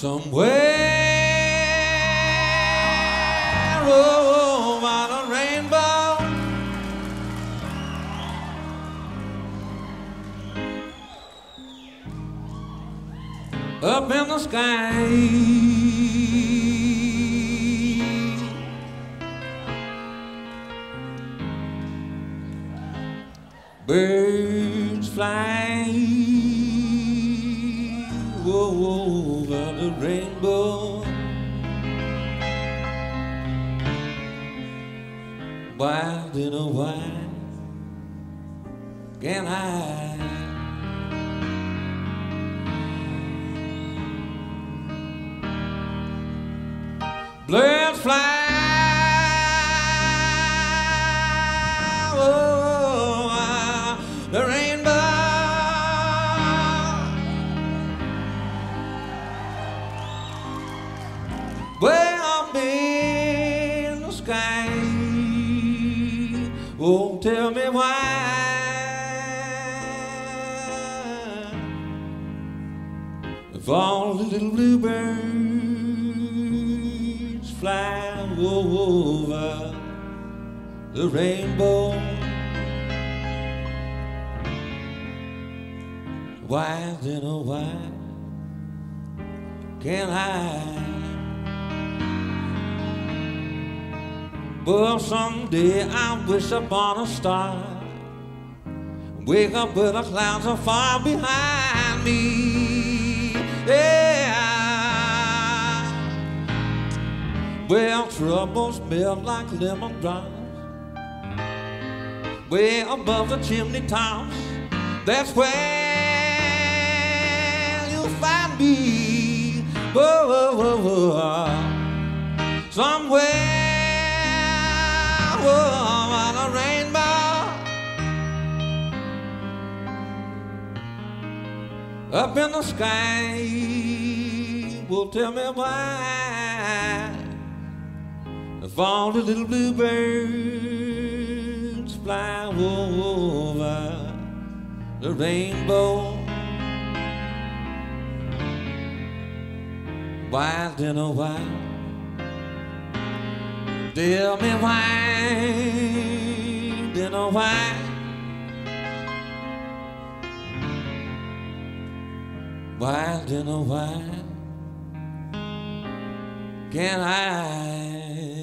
Somewhere over the rainbow, up in the sky, birds fly over the rainbow. Why, you know why can't I? Birds fly over the rainbow. Way up in the sky. Oh, tell me why. If all the little bluebirds fly over the rainbow, why, then, oh, why can't I? But someday I wish upon a star, wake up where the clouds are far behind me. Yeah, well, troubles melt like lemon drops way above the chimney tops. That's where you'll find me. Whoa, whoa, whoa, whoa. Somewhere over the rainbow, up in the sky. Well, tell me why, if all the little bluebirds fly over the rainbow, why, then, oh, why? Tell me why, then, oh, why? Why, then, oh, why can't I?